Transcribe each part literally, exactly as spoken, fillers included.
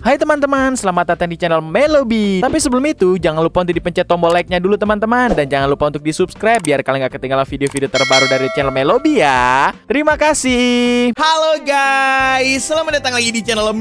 Hai teman-teman, selamat datang di channel Melobi. Tapi sebelum itu, jangan lupa untuk dipencet tombol like-nya dulu teman-teman. Dan jangan lupa untuk di-subscribe biar kalian gak ketinggalan video-video terbaru dari channel Melobi ya. Terima kasih. Halo guys, selamat datang lagi di channel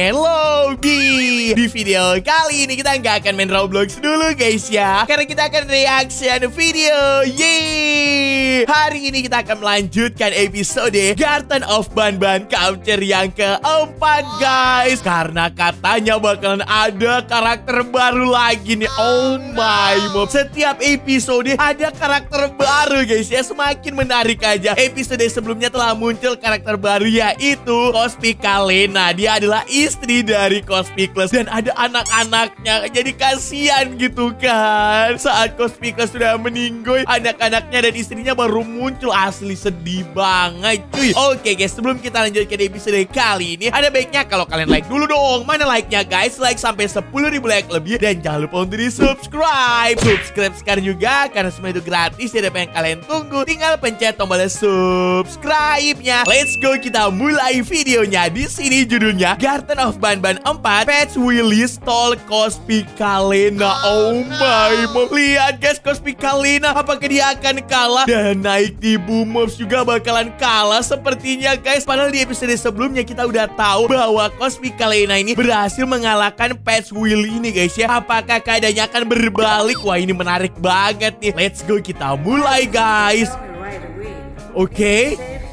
Melobi. Di video kali ini kita nggak akan main Roblox dulu guys ya, karena kita akan reaction video. Yeay. Hari ini kita akan melanjutkan episode Garten of Banban Capture yang keempat guys. Karena katanya bakalan ada karakter baru lagi nih. Oh my god, setiap episode ada karakter baru guys ya. Semakin menarik aja. Episode sebelumnya telah muncul karakter baru, yaitu Cospicka Lena. Dia adalah istri dari Cospickless dan ada anak-anaknya. Jadi kasihan gitu kan. Saat Cospickless sudah meninggoy, anak-anaknya dan istrinya baru muncul. Asli sedih banget cuy. Oke guys, sebelum kita lanjutkan episode kali ini, ada baiknya kalau kalian like dulu dong. Mana like-nya guys? Like sampai sepuluh ribu like lebih. Dan jangan lupa untuk di subscribe. Subscribe sekarang juga, karena semua itu gratis. Jadi apa yang kalian tunggu? Tinggal pencet tombol subscribe-nya. Let's go, kita mulai videonya. Di sini judulnya Garten of Banban empat, Pets Willy Stole Cospicka Lena. Oh my god. Lihat guys, Cospicka Lena, apakah dia akan kalah? Dan naik di Boomers juga bakalan kalah sepertinya guys. Padahal di episode sebelumnya kita udah tahu bahwa Cospicka Lena ini berhasil mengalahkan Pets Willy ini guys ya. Apakah keadaannya akan berbalik? Wah, ini menarik banget nih. Let's go, kita mulai guys. Oke. Okay.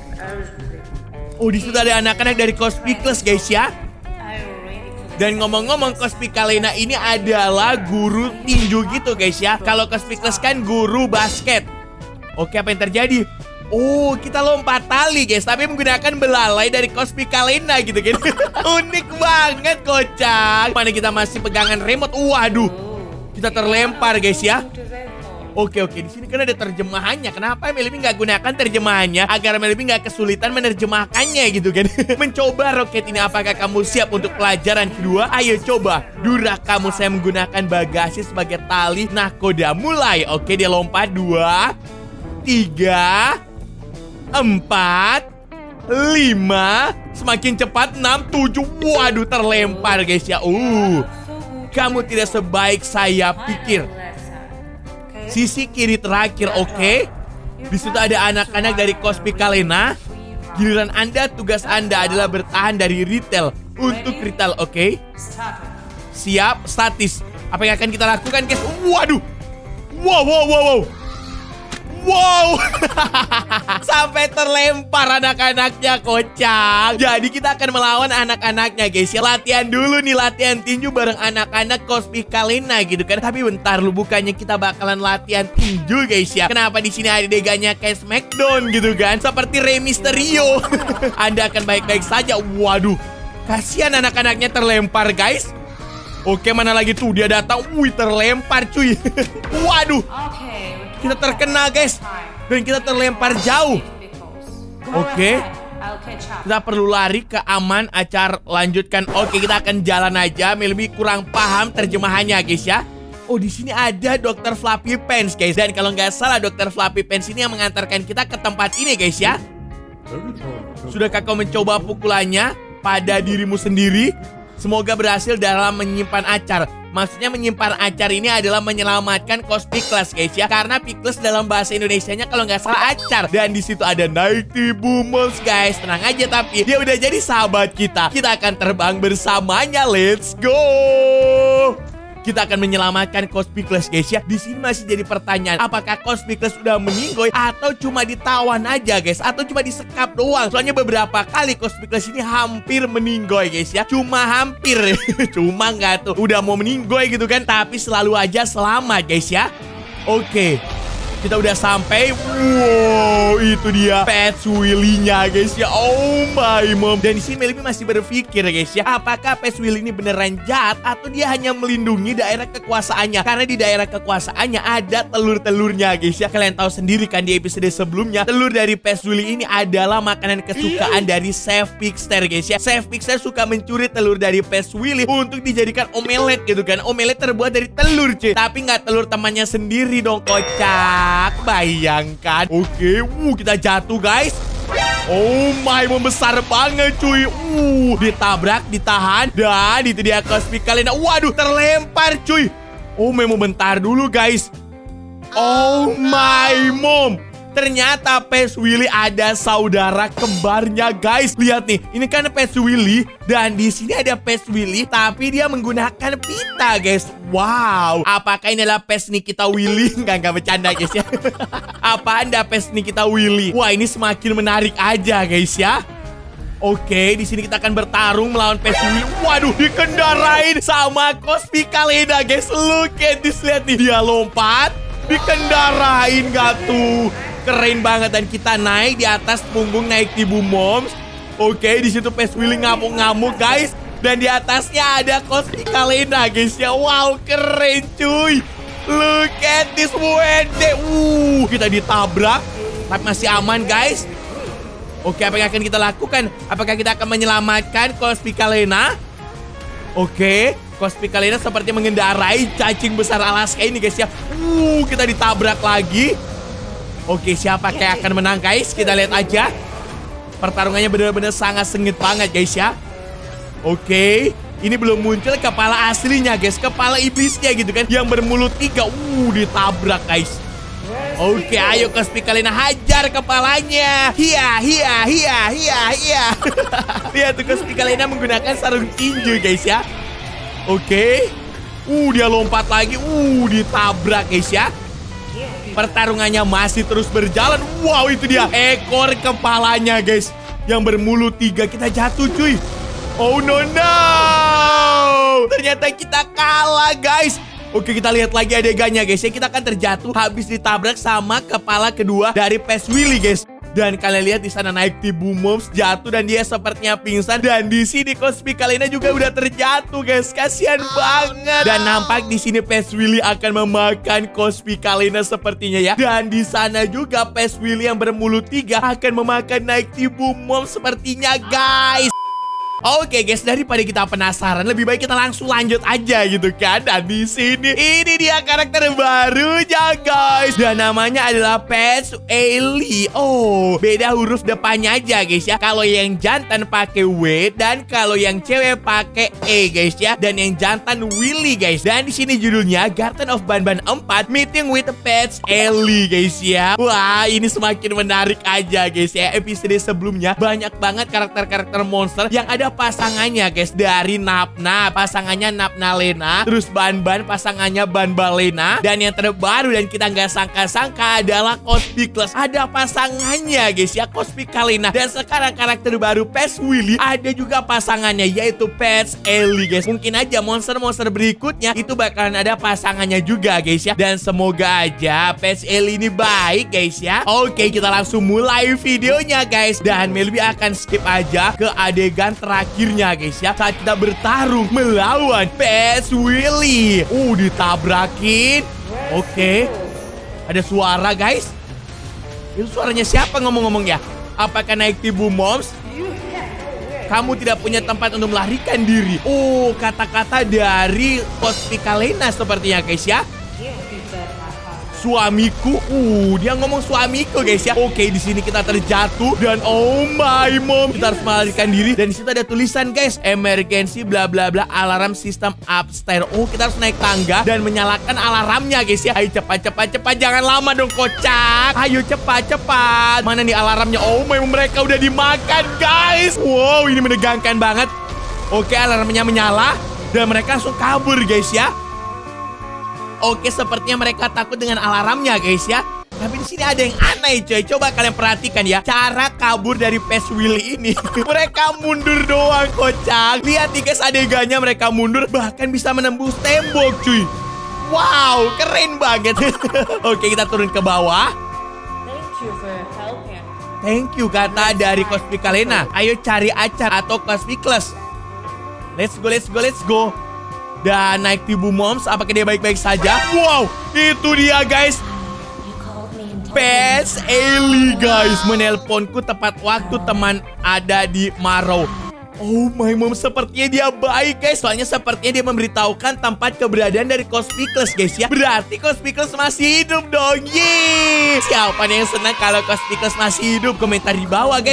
Oh, di situ ada anak-anak dari Cospickless guys ya. Dan ngomong-ngomong, Cospicka Lena ini adalah guru tinju gitu guys ya. Kalau Cospickless kan guru basket. Oke, apa yang terjadi? Oh, kita lompat tali guys, tapi menggunakan belalai dari Cospicka Lena gitu kan. Unik banget, kocak. Mana kita masih pegangan remote. Waduh, kita terlempar guys ya. Oke oke, di sini kan ada terjemahannya. Kenapa Melobi nggak gunakan terjemahannya agar Melobi nggak kesulitan menerjemahkannya gitu kan? Mencoba roket ini, apakah kamu siap untuk pelajaran kedua? Ayo coba. Durah kamu, saya menggunakan bagasi sebagai tali. Nah, koda mulai. Oke, dia lompat. Dua, tiga, empat, lima. Semakin cepat. Enam, tujuh. Waduh, terlempar guys ya. Uh, kamu tidak sebaik saya pikir. Sisi kiri terakhir, oke. Okay. Di situ ada anak-anak dari Cospicka Lena. Giliran Anda, tugas Anda adalah bertahan dari retail untuk retail, oke. Okay. Siap, statis. Apa yang akan kita lakukan, guys? Waduh. Wow, wow, wow, wow. Wow. Sampai terlempar anak-anaknya, kocak. Jadi kita akan melawan anak-anaknya guys ya. Latihan dulu nih, latihan tinju bareng anak-anak Cospicka Lena gitu kan. Tapi bentar lu, bukannya kita bakalan latihan tinju guys ya. Kenapa di sini ada adegannya kayak Smackdown gitu kan? Seperti Rey Mysterio. Anda akan baik-baik saja. Waduh, kasihan anak-anaknya terlempar guys. Oke, mana lagi tuh dia datang. Wih, terlempar cuy. Waduh, kita terkena guys. Dan kita terlempar jauh. Oke, kita perlu lari ke aman. Acar, lanjutkan. Oke, kita akan jalan aja. Melobi kurang paham terjemahannya guys ya. Oh, di sini ada dokter Fluffy Pants guys. Dan kalau nggak salah, dokter Fluffy Pants ini yang mengantarkan kita ke tempat ini guys ya. Sudahkah kau mencoba pukulannya pada dirimu sendiri? Semoga berhasil dalam menyimpan acar. Maksudnya menyimpan acar ini adalah menyelamatkan Cospickless guys ya. Karena Pickless dalam bahasa Indonesianya kalau nggak salah acar. Dan di situ ada Nighty Boomers guys. Tenang aja, tapi dia udah jadi sahabat kita. Kita akan terbang bersamanya. Let's go. Kita akan menyelamatkan Cospickless guys ya. Di sini masih jadi pertanyaan, apakah Cospickless sudah meninggoy atau cuma ditawan aja guys, atau cuma disekap doang. Soalnya beberapa kali Cospickless ini hampir meninggoy guys ya. Cuma hampir. Cuma nggak tuh udah mau meninggoy gitu kan, tapi selalu aja selamat guys ya. Oke, kita udah sampai. Wow, itu dia Pets Willy-nya guys ya. Oh my mom. Dan di sini Melobi masih berpikir guys ya, apakah Pets Willy ini beneran jahat atau dia hanya melindungi daerah kekuasaannya? Karena di daerah kekuasaannya ada telur-telurnya guys ya. Kalian tahu sendiri kan di episode sebelumnya, telur dari Pets Willy ini adalah makanan kesukaan dari Chef Pigster guys ya. Chef Pigster suka mencuri telur dari Pets Willy untuk dijadikan omelet gitu kan. Omelet terbuat dari telur cuy, tapi nggak telur temannya sendiri dong, kocak. Bayangkan. Oke, wuh, kita jatuh guys. Oh my, membesar banget cuy. Uh, ditabrak, ditahan. Dan itu dia Cosmic Kalena. Waduh, terlempar cuy. Oh my, mau bentar dulu guys. Oh my mom. Ternyata Pes Willy ada saudara kembarnya guys. Lihat nih, ini kan Pes Willy dan di sini ada Pes Willy tapi dia menggunakan pita guys. Wow, apakah ini adalah Pes Nikita Willy? Enggak, enggak bercanda guys ya. Apa anda Pes Nikita Willy? Wah, ini semakin menarik aja guys ya. Oke, di sini kita akan bertarung melawan Pes Willy. Waduh, dikendarain sama Cosmic Kalena guys. Look at this, lihat nih, dia lompat, dikendarain gak tuh. Keren banget dan kita naik di atas punggung naik Tibu Moms. Oke, di situ Pes Willy ngamuk-ngamuk guys. Dan di atasnya ada Cosmic Kalena guys ya. Wow, keren cuy. Look at this wede. Uh, kita ditabrak tapi masih aman guys. Oke, apa yang akan kita lakukan? Apakah kita akan menyelamatkan Cosmic Kalena? Oke, Cosmic Kalena seperti mengendarai cacing besar Alaska ini guys ya. Uh, kita ditabrak lagi. Oke, siapa yang akan menang guys? Kita lihat aja. Pertarungannya benar-benar sangat sengit banget guys ya. Oke, ini belum muncul kepala aslinya guys. Kepala iblisnya gitu kan, yang bermulut tiga. Uh, ditabrak guys. Oke, ayo Cosmic Kalena hajar kepalanya. Hia, hia, hia, hia, hia. Lihat tuh Cosmic Kalena menggunakan sarung tinju guys ya. Oke. Uh, dia lompat lagi. Uh, ditabrak guys ya. Pertarungannya masih terus berjalan. Wow, itu dia ekor kepalanya guys, yang bermulut tiga. Kita jatuh cuy. Oh no no, ternyata kita kalah guys. Oke, kita lihat lagi adegannya guys ya. Kita akan terjatuh habis ditabrak sama kepala kedua dari Pes Willy guys. Dan kalian lihat di sana naik Tibu Moms jatuh dan dia sepertinya pingsan. Dan di sini Cosmic Kalena juga udah terjatuh guys. Kasihan banget. Dan nampak di sini Pes Willy akan memakan Cosmic Kalena sepertinya ya. Dan di sana juga Pes Willy yang bermulut tiga akan memakan naik Tibu Moms sepertinya guys. Oke guys, daripada kita penasaran, lebih baik kita langsung lanjut aja gitu kan. Dan di sini ini dia karakter barunya guys, dan namanya adalah Pes Ellie. Oh, beda huruf depannya aja guys ya. Kalau yang jantan pakai W dan kalau yang cewek pakai E guys ya. Dan yang jantan Willy guys. Dan di sini judulnya Garden of Banban empat Meeting with Pes Ellie guys ya. Wah, ini semakin menarik aja guys ya. Episode sebelumnya banyak banget karakter-karakter monster yang ada pasangannya guys. Dari Napna, pasangannya Napna Lena. Terus Banban, pasangannya Banba Lena. Dan yang terbaru dan kita nggak sangka-sangka adalah Cosmicless. Ada pasangannya guys ya, Cosmic Kalena. Dan sekarang karakter baru Pes Willy ada juga pasangannya, yaitu Pes Ellie guys. Mungkin aja monster-monster berikutnya itu bakalan ada pasangannya juga guys ya. Dan semoga aja Pes Ellie ini baik guys ya. Oke, kita langsung mulai videonya guys. Dan Melby akan skip aja ke adegan terakhir akhirnya guys ya, saat kita bertarung melawan Pes Willy. Uh, ditabrakin. Oke, ada suara guys. Itu suaranya siapa ngomong-ngomong ya? Apakah naik Tibu Moms? Kamu tidak punya tempat untuk melarikan diri. Oh, kata-kata dari Cosmic Kalena sepertinya guys ya. Suamiku, uh, dia ngomong suamiku guys ya. Oke, di sini kita terjatuh dan oh my mom, kita harus melarikan diri. Dan di situ ada tulisan guys, emergency bla bla bla alarm system upstairs. Oh, kita harus naik tangga dan menyalakan alarmnya guys ya. Ayo cepat cepat cepat, jangan lama dong kocak. Ayo cepat cepat. Mana nih alarmnya? Oh my mom, mereka udah dimakan guys. Wow, ini menegangkan banget. Oke, alarmnya menyala dan mereka langsung kabur guys ya. Oke, sepertinya mereka takut dengan alarmnya guys ya. Tapi di sini ada yang aneh coy. Coba kalian perhatikan ya, cara kabur dari Pes Willy ini. Mereka mundur doang kocak. Lihat nih guys adegannya, mereka mundur bahkan bisa menembus tembok cuy. Wow, keren banget. Oke, kita turun ke bawah. Thank you kata dari Cosmic Kalena. Ayo cari Acar atau Cosmicless. Let's go, let's go, let's go. Dan naik Tibu Moms, apakah dia baik-baik saja? Wow, itu dia guys, Pes Ellie guys, menelponku tepat waktu teman ada di Marrow. Oh my mom, sepertinya dia baik guys. Soalnya sepertinya dia memberitahukan tempat keberadaan dari Cosmicless guys ya. Berarti Cosmicless masih hidup dong. Yeay. Siapa nih yang senang kalau Cosmicless masih hidup? Komentar di bawah guys.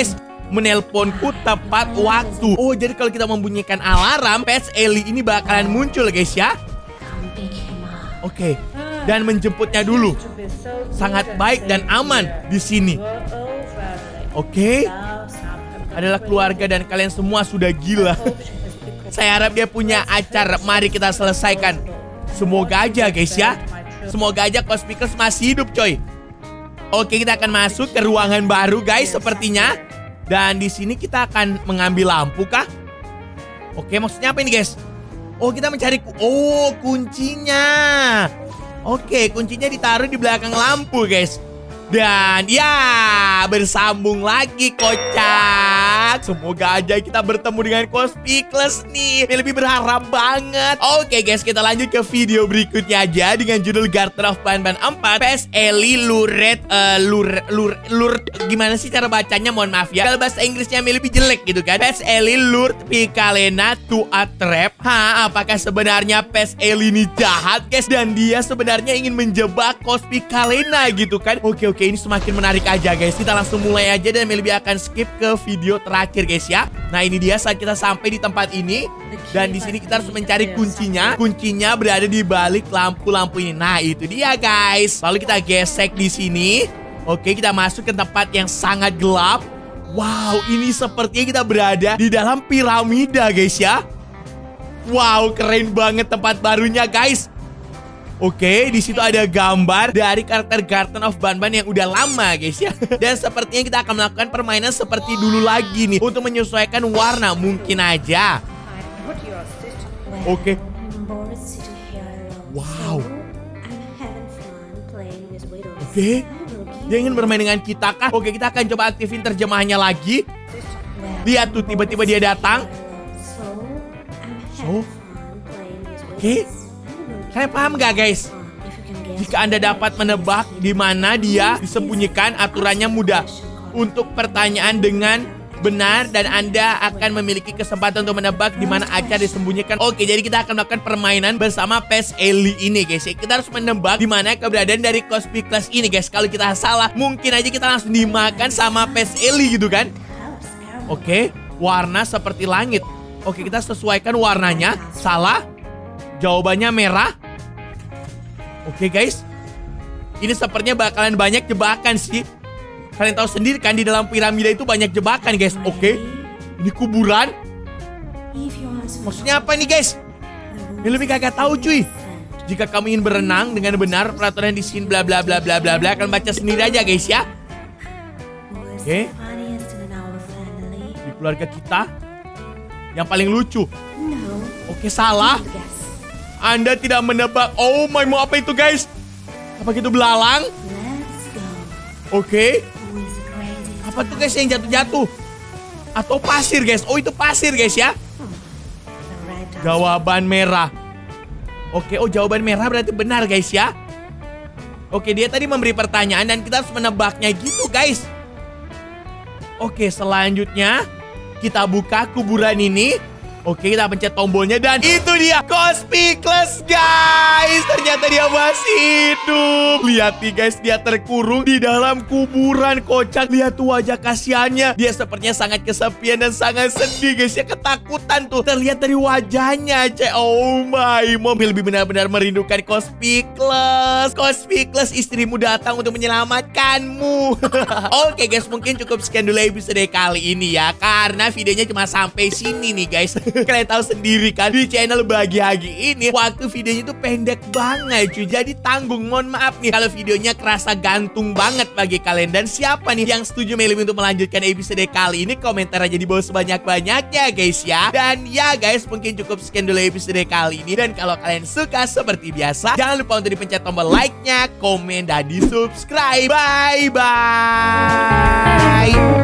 menelponku tepat waktu. Oh, jadi kalau kita membunyikan alarm, Pes Eli ini bakalan muncul guys ya. Oke, dan menjemputnya dulu. Sangat baik dan aman di sini. Oke, adalah keluarga dan kalian semua sudah gila. Saya harap dia punya acar. Mari kita selesaikan. Semoga aja guys ya. Semoga aja Cospicles masih hidup coy. Oke, kita akan masuk ke ruangan baru guys sepertinya. Dan di sini kita akan mengambil lampu kah? Oke, maksudnya apa ini guys? Oh, kita mencari ku oh kuncinya. Oke, kuncinya ditaruh di belakang lampu guys. Dan ya, bersambung lagi kocak. Semoga aja kita bertemu dengan Cospicles nih. Lebih berharap banget. Oke guys, kita lanjut ke video berikutnya aja dengan judul Garten of Banban empat. Pes Eli luret uh, lur lur lur gimana sih cara bacanya? Mohon maaf ya. Kalau bahasa Inggrisnya lebih jelek gitu kan. Pes Eli lured Picalena to a trap. Ha, apakah sebenarnya Pes Eli ini jahat guys dan dia sebenarnya ingin menjebak Cospicalena gitu kan? Oke oke, ini semakin menarik aja guys. Kita langsung mulai aja dan Melby akan skip ke video terakhir guys ya. Nah, ini dia saat kita sampai di tempat ini. Dan di sini kita harus mencari kuncinya. Kuncinya berada di balik lampu-lampu ini. Nah, itu dia guys. Lalu kita gesek di sini. Oke, kita masuk ke tempat yang sangat gelap. Wow, ini sepertinya kita berada di dalam piramida guys ya. Wow, keren banget tempat barunya guys. Oke, di situ ada gambar dari karakter Garten of Banban yang udah lama guys ya. Dan sepertinya kita akan melakukan permainan seperti dulu lagi nih untuk menyesuaikan warna mungkin aja. Oke. Wow. Oke. Dia ingin bermain dengan kita kah? Oke, kita akan coba aktifin terjemahannya lagi. Lihat tuh, tiba-tiba dia datang. So. Oke. Kalian paham gak guys? Jika Anda dapat menebak di mana dia disembunyikan, aturannya mudah. Untuk pertanyaan dengan benar dan Anda akan memiliki kesempatan untuk menebak di mana acar disembunyikan. Oke, jadi kita akan melakukan permainan bersama Pes Eli ini guys. Kita harus menebak di mana keberadaan dari Cospicles ini guys. Kalau kita salah, mungkin aja kita langsung dimakan sama Pes Eli gitu kan? Oke, warna seperti langit. Oke, kita sesuaikan warnanya. Salah. Jawabannya merah. Oke guys, ini sepertinya bakalan banyak jebakan sih. Kalian tahu sendiri kan di dalam piramida itu banyak jebakan guys. Oke, ini kuburan. Maksudnya apa nih guys? Ini lebih kagak tahu cuy. Jika kamu ingin berenang dengan benar, peraturan di sini bla bla bla bla bla bla. Kalian baca sendiri aja guys ya. Oke, di keluarga kita yang paling lucu. Oke, salah. Anda tidak menebak. Oh my, mau apa itu guys? Apa itu belalang? Oke. Apa tuh guys yang jatuh-jatuh? Atau pasir guys? Oh, itu pasir guys ya. Jawaban merah. Oke, oh jawaban merah berarti benar guys ya. Oke, dia tadi memberi pertanyaan dan kita harus menebaknya gitu guys. Oke, selanjutnya kita buka kuburan ini. Oke, kita pencet tombolnya dan itu dia Cospicles guys. Ternyata dia masih hidup. Lihat nih guys, dia terkurung di dalam kuburan. Kocak, lihat tuh wajah kasihannya. Dia sepertinya sangat kesepian dan sangat sedih guys ya. Ketakutan tuh terlihat dari wajahnya. Cek, oh my, mobil lebih benar-benar merindukan Cospicles. Cospicles, istrimu datang untuk menyelamatkanmu. Oke guys, mungkin cukup sekian dulu episode kali ini ya. Karena videonya cuma sampai sini nih guys. Kalian tahu sendiri kan, di channel Bagi Hagi ini waktu videonya itu pendek banget cuy. Jadi tanggung, mohon maaf nih kalau videonya kerasa gantung banget bagi kalian. Dan siapa nih yang setuju Melby untuk melanjutkan episode kali ini? Komentar aja di bawah sebanyak-banyaknya guys ya. Dan ya guys, mungkin cukup sekian dulu episode kali ini. Dan kalau kalian suka seperti biasa, jangan lupa untuk dipencet tombol like-nya, komen, dan di subscribe. Bye-bye.